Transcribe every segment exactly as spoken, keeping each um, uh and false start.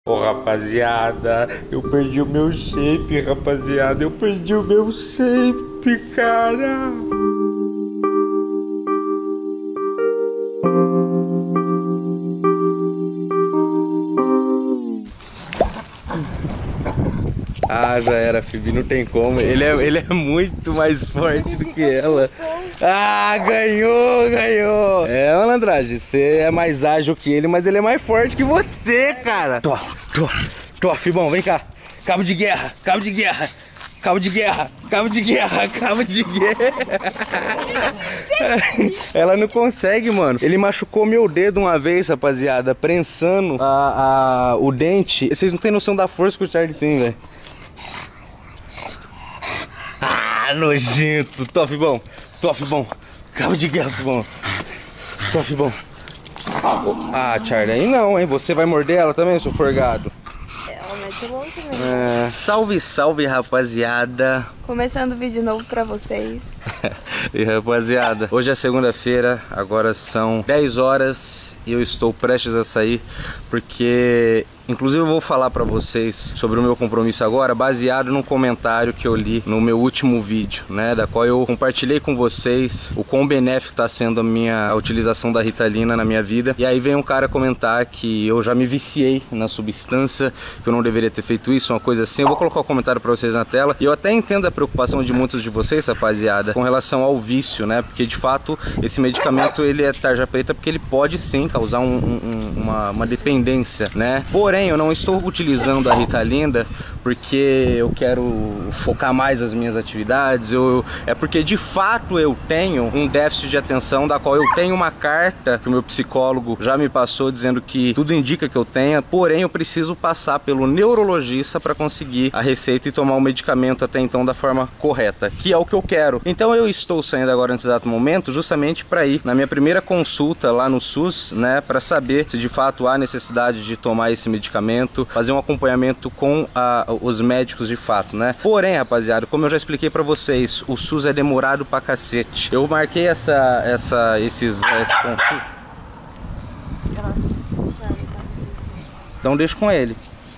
Ô, rapaziada, eu perdi o meu shape, rapaziada. Eu perdi o meu shape, cara. Ah, já era, Phoebe, não tem como. Ele é, ele é muito mais forte do que ela. Ah, ganhou, ganhou. É, malandragem, você é mais ágil que ele, mas ele é mais forte que você, cara. Tô, tô, tô, Fibão, vem cá. Cabo de guerra, cabo de guerra. Cabo de guerra, cabo de guerra, cabo de guerra. Ela não consegue, mano. Ele machucou meu dedo uma vez, rapaziada, prensando a, a, o dente. Vocês não tem noção da força que o Charlie tem, velho. Ah, nojento. Tô, Fibão. Tô, Fibão. Cabo de guerra, Fibão. Tô, Fibão. Ah, Charlie, aí não, hein? Você vai morder ela também, seu forgado? Ela mete longe mesmo. É. Salve, salve, rapaziada. Começando vídeo novo pra vocês. E rapaziada, hoje é segunda-feira, agora são dez horas e eu estou prestes a sair porque, inclusive, eu vou falar pra vocês sobre o meu compromisso agora, baseado num comentário que eu li no meu último vídeo, né, da qual eu compartilhei com vocês o quão benéfico tá sendo a minha a utilização da Ritalina na minha vida. E aí vem um cara comentar que eu já me viciei na substância, que eu não deveria ter feito isso, uma coisa assim. Eu vou colocar o comentário pra vocês na tela. E eu até entendo a preocupação de muitos de vocês, rapaziada, com relação ao vício, né, porque de fato esse medicamento ele é tarja preta porque ele pode sim causar um, um, uma, uma dependência, né. Porém, eu não estou utilizando a Ritalina porque eu quero focar mais as minhas atividades, eu, é porque de fato eu tenho um déficit de atenção, da qual eu tenho uma carta que o meu psicólogo já me passou dizendo que tudo indica que eu tenha, porém eu preciso passar pelo neurologista para conseguir a receita e tomar o medicamento até então da forma correta, que é o que eu quero. Então eu estou saindo agora nesse exato momento justamente para ir na minha primeira consulta lá no SUS, né, para saber se de fato há necessidade de tomar esse medicamento, fazer um acompanhamento com a, os médicos de fato, né. Porém, rapaziada, como eu já expliquei para vocês, o SUS é demorado pra cacete. Eu marquei essa, essa, esses, essa consulta. Então deixa com ele.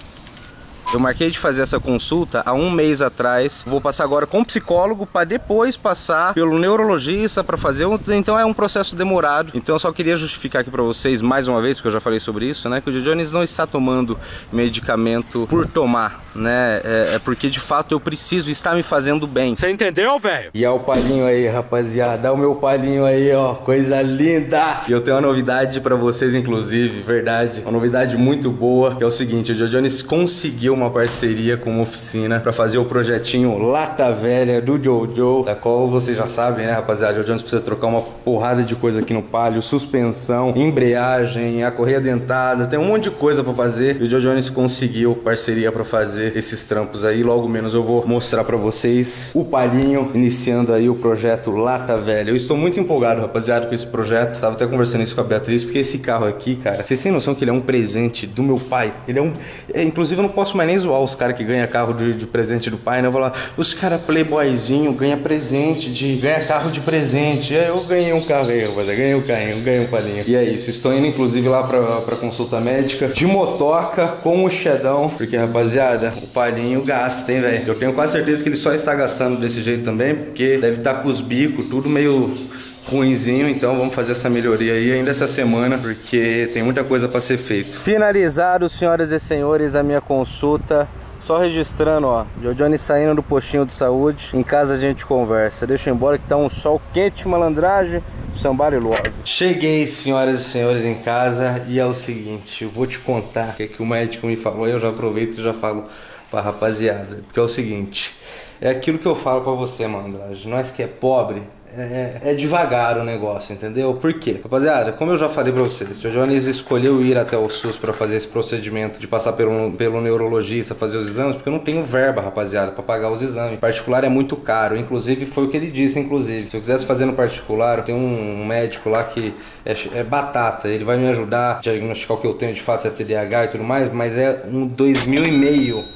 Eu marquei de fazer essa consulta há um mês atrás. Vou passar agora com o psicólogo para depois passar pelo neurologista para fazer. Um... Então é um processo demorado. Então eu só queria justificar aqui para vocês mais uma vez, porque eu já falei sobre isso, né? Que o Jones não está tomando medicamento por tomar, né? É, é porque de fato eu preciso, está me fazendo bem. Você entendeu, velho? E é o palinho aí, rapaziada. É o meu palinho aí, ó. Coisa linda. E eu tenho uma novidade para vocês, inclusive, verdade. Uma novidade muito boa, que é o seguinte: o Jones conseguiu uma parceria com uma oficina para fazer o projetinho Lata Velha do Jojo, da qual vocês já sabem, né, rapaziada? O Jones precisa trocar uma porrada de coisa aqui no Palio, suspensão, embreagem, a correia dentada, tem um monte de coisa para fazer. E o Jones conseguiu parceria para fazer esses trampos aí. Logo menos eu vou mostrar para vocês o Palinho iniciando aí o projeto Lata Velha. Eu estou muito empolgado, rapaziada, com esse projeto. Tava até conversando isso com a Beatriz, porque esse carro aqui, cara, vocês têm noção que ele é um presente do meu pai? Ele é um... É, inclusive eu não posso mais nem zoar os caras que ganham carro de, de presente do pai, né? Eu vou lá, os caras playboyzinho ganha presente, de ganha carro de presente. É, eu ganhei um carro aí, rapaziada, ganhei um carrinho, ganhei um palinho. E é isso, estou indo inclusive lá pra, pra consulta médica de motoca com o Xedão, porque, rapaziada, o palinho gasta, hein, velho? Eu tenho quase certeza que ele só está gastando desse jeito também, porque deve estar com os bicos, tudo meio ruinzinho. Então vamos fazer essa melhoria aí ainda essa semana, porque tem muita coisa para ser feito. Finalizado, senhoras e senhores, a minha consulta. Só registrando, ó, Johnny saindo do postinho de saúde. Em casa a gente conversa. Deixa eu ir embora que tá um sol quente, malandragem. Somebody love. Cheguei, senhoras e senhores, em casa. E é o seguinte, eu vou te contar o que, é que o médico me falou. Eu já aproveito e já falo pra rapaziada. Porque é o seguinte, é aquilo que eu falo pra você, malandragem. Nós que é pobre, É, é devagar o negócio, entendeu? Por quê? Rapaziada, como eu já falei pra vocês, o Jones escolheu ir até o SUS pra fazer esse procedimento de passar pelo, pelo neurologista, fazer os exames, porque eu não tenho verba, rapaziada, pra pagar os exames. O particular é muito caro, inclusive foi o que ele disse, inclusive. Se eu quisesse fazer no particular, eu tenho um médico lá que é, é batata, ele vai me ajudar a diagnosticar o que eu tenho de fato, se é T D A H e tudo mais, mas é um dois mil e meio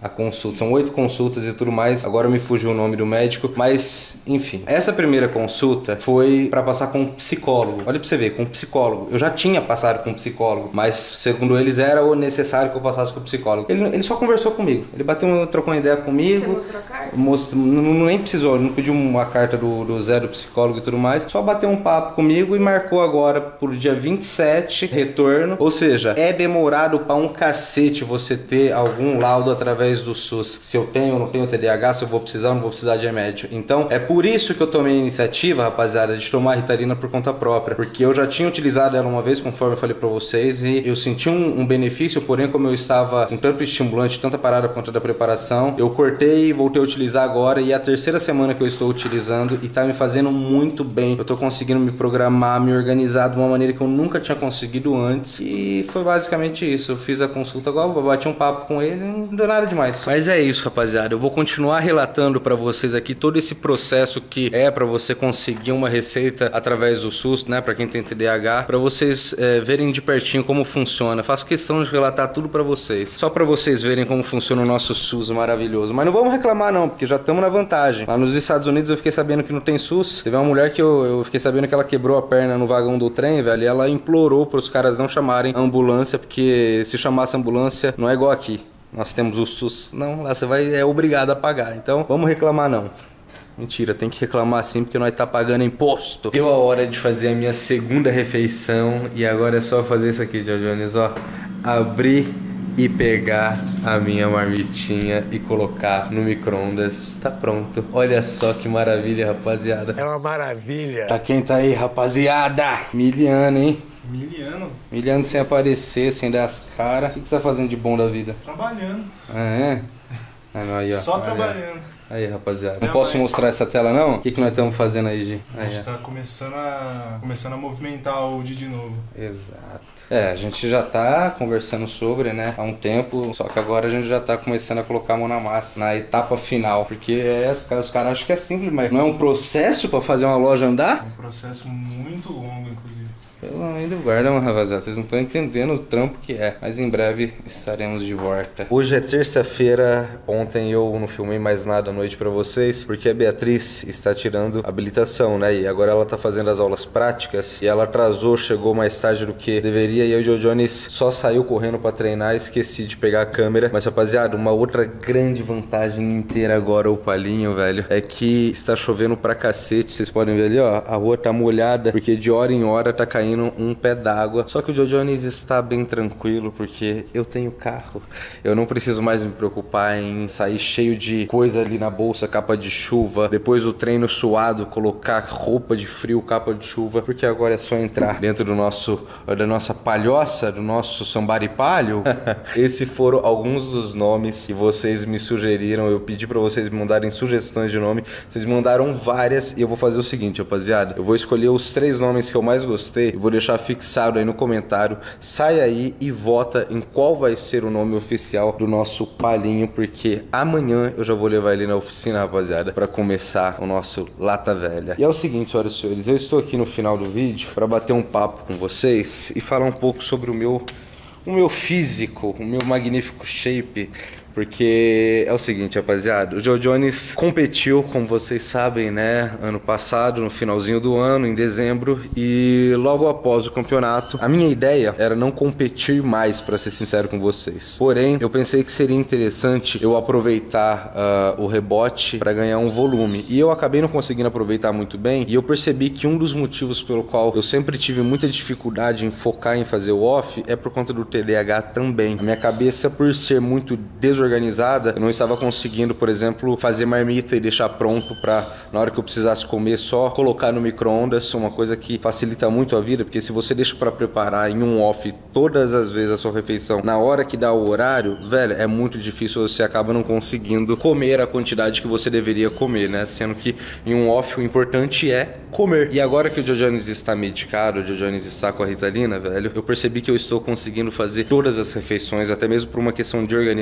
a consulta. São oito consultas e tudo mais. Agora me fugiu o nome do médico. Mas, enfim. Essa primeira consulta foi pra passar com um psicólogo. Olha pra você ver, com um psicólogo. Eu já tinha passado com um psicólogo, mas segundo eles era o necessário que eu passasse com o psicólogo. Ele, ele só conversou comigo. Ele bateu, trocou uma ideia comigo. Você mostrou a carta? Most... Não, nem precisou, não pediu uma carta do, do Zé do psicólogo e tudo mais. Só bateu um papo comigo e marcou agora pro dia vinte e sete retorno. Ou seja, é demorado pra um cacete você ter algum laudo através do SUS. Se eu tenho ou não tenho T D A H, se eu vou precisar ou não vou precisar de remédio. Então, é por isso que eu tomei a iniciativa, rapaziada, de tomar a Ritalina por conta própria. Porque eu já tinha utilizado ela uma vez, conforme eu falei pra vocês, e eu senti um, um benefício, porém, como eu estava com tanto estimulante, tanta parada por conta da preparação, eu cortei e voltei a utilizar agora, e é a terceira semana que eu estou utilizando e tá me fazendo muito bem. Eu tô conseguindo me programar, me organizar de uma maneira que eu nunca tinha conseguido antes, e foi basicamente isso. Eu fiz a consulta agora, bati um papo com ele, não deu nada demais. Mas é isso, rapaziada, eu vou continuar relatando pra vocês aqui todo esse processo que é pra você conseguir uma receita através do SUS, né, pra quem tem T D A H, pra vocês é, verem de pertinho como funciona. Faço questão de relatar tudo pra vocês, só pra vocês verem como funciona o nosso SUS maravilhoso. Mas não vamos reclamar não, porque já estamos na vantagem. Lá nos Estados Unidos eu fiquei sabendo que não tem SUS. Teve uma mulher que eu, eu fiquei sabendo que ela quebrou a perna no vagão do trem, velho, e ela implorou pros caras não chamarem a ambulância, porque se chamasse a ambulância não é igual aqui. Nós temos o SUS. Não, lá você vai, é obrigado a pagar. Então, vamos reclamar não. Mentira, tem que reclamar sim, porque nós tá pagando imposto. Deu a hora de fazer a minha segunda refeição e agora é só fazer isso aqui, Jones, ó. Abrir e pegar a minha marmitinha e colocar no micro-ondas. Tá pronto. Olha só que maravilha, rapaziada. É uma maravilha. Tá quem tá aí, rapaziada? Miliano, hein? Miliano? Miliano sem aparecer, sem dar as caras. O que você tá fazendo de bom da vida? Trabalhando. Ah, é? Ah, não, aí, ó. Só Olha. trabalhando. Aí, rapaziada. Não Não, posso mas- mostrar essa tela, não? O que, que nós estamos fazendo aí, Gi? A Aí, gente ó. tá começando a, começando a movimentar o dia de novo. Exato. É, a gente já tá conversando sobre, né, há um tempo, só que agora a gente já tá começando a colocar a mão na massa, na etapa final, porque é, os caras cara acham que é simples, mas não é um processo pra fazer uma loja andar? É um processo muito longo, inclusive. Pelo amor do guarda, mano, rapaziada, vocês não estão entendendo o trampo que é, mas em breve estaremos de volta. Hoje é terça-feira, ontem eu não filmei mais nada à noite pra vocês, porque a Beatriz está tirando habilitação, né, e agora ela tá fazendo as aulas práticas, e ela atrasou, chegou mais tarde do que deveria, e aí o Joe Jones só saiu correndo pra treinar, esqueci de pegar a câmera, mas rapaziada, uma outra grande vantagem inteira agora, o Palinho, velho, é que está chovendo pra cacete, vocês podem ver ali, ó, a rua tá molhada, porque de hora em hora tá caindo um pé d'água. Só que o Joe Jones está bem tranquilo porque eu tenho carro. Eu não preciso mais me preocupar em sair cheio de coisa ali na bolsa, capa de chuva, depois do treino suado, colocar roupa de frio, capa de chuva, porque agora é só entrar dentro do nosso, da nossa palhoça, do nosso sambaripalho. Esses foram alguns dos nomes que vocês me sugeriram. Eu pedi pra vocês me mandarem sugestões de nome. Vocês me mandaram várias e eu vou fazer o seguinte, rapaziada. Eu vou escolher os três nomes que eu mais gostei. Vou deixar fixado aí no comentário. Sai aí e vota em qual vai ser o nome oficial do nosso Palinho, porque amanhã eu já vou levar ele na oficina, rapaziada, pra começar o nosso Lata Velha. E é o seguinte, senhoras e senhores, eu estou aqui no final do vídeo pra bater um papo com vocês e falar um pouco sobre o meu, o meu físico, o meu magnífico shape. Porque é o seguinte, rapaziada, o Joe Jones competiu, como vocês sabem, né, ano passado, no finalzinho do ano, em dezembro, e logo após o campeonato, a minha ideia era não competir mais, pra ser sincero com vocês. Porém, eu pensei que seria interessante eu aproveitar uh, o rebote pra ganhar um volume, e eu acabei não conseguindo aproveitar muito bem, e eu percebi que um dos motivos pelo qual eu sempre tive muita dificuldade em focar em fazer o off é por conta do T D A H também. A minha cabeça, por ser muito desorganizada, organizada, eu não estava conseguindo, por exemplo, fazer marmita e deixar pronto para na hora que eu precisasse comer só colocar no micro-ondas, uma coisa que facilita muito a vida, porque se você deixa para preparar em um off todas as vezes a sua refeição na hora que dá o horário, velho, é muito difícil, você acaba não conseguindo comer a quantidade que você deveria comer, né? Sendo que em um off o importante é comer. E agora que o Joe Jones está medicado, o Joe Jones está com a Ritalina, velho, eu percebi que eu estou conseguindo fazer todas as refeições, até mesmo por uma questão de organização, conforme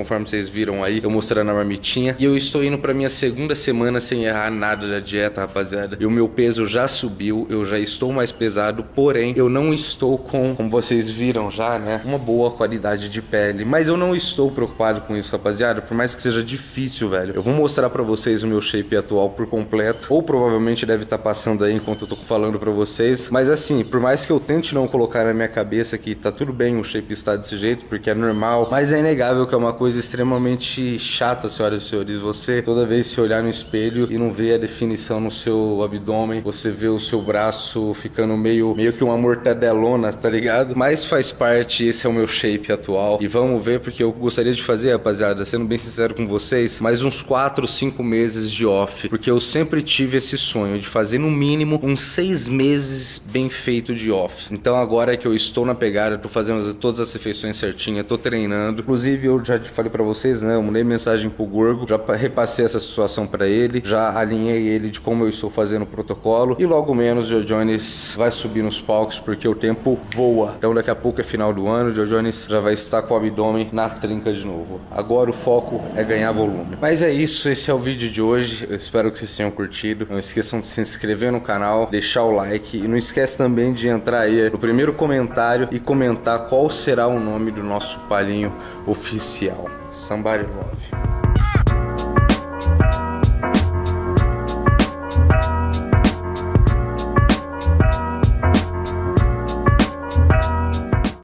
conforme vocês viram aí, eu mostrando a marmitinha. E eu estou indo pra minha segunda semana sem errar nada da dieta, rapaziada. E o meu peso já subiu, eu já estou mais pesado, porém, eu não estou com, como vocês viram já, né, uma boa qualidade de pele. Mas eu não estou preocupado com isso, rapaziada, por mais que seja difícil, velho. Eu vou mostrar pra vocês o meu shape atual por completo, ou provavelmente deve estar passando aí enquanto eu tô falando pra vocês. Mas assim, por mais que eu tente não colocar na minha cabeça que tá tudo bem o shape estar desse jeito, porque é normal, mas é inegável que é uma coisa extremamente chata, senhoras e senhores. Você, toda vez se olhar no espelho e não ver a definição no seu abdômen, você vê o seu braço ficando meio, meio que uma mortadelona, tá ligado? Mas faz parte, esse é o meu shape atual. E vamos ver, porque eu gostaria de fazer, rapaziada, sendo bem sincero com vocês, mais uns quatro, cinco meses de off, porque eu sempre tive esse sonho de fazer no mínimo uns seis meses bem feito de off. Então agora que eu estou na pegada, tô fazendo todas as refeições certinhas, tô treinando. Inclusive eu já falei pra vocês, né, eu mandei mensagem pro Gorgo, já repassei essa situação pra ele, já alinhei ele de como eu estou fazendo o protocolo, e logo menos o Joe Jones vai subir nos palcos, porque o tempo voa. Então daqui a pouco é final do ano, o Joe Jones já vai estar com o abdômen na trinca de novo. Agora o foco é ganhar volume. Mas é isso, esse é o vídeo de hoje, eu espero que vocês tenham curtido. Não esqueçam de se inscrever no canal, deixar o like, e não esquece também de entrar aí no primeiro comentário e comentar qual será o nome do nosso palinho oficial. Somebody Love.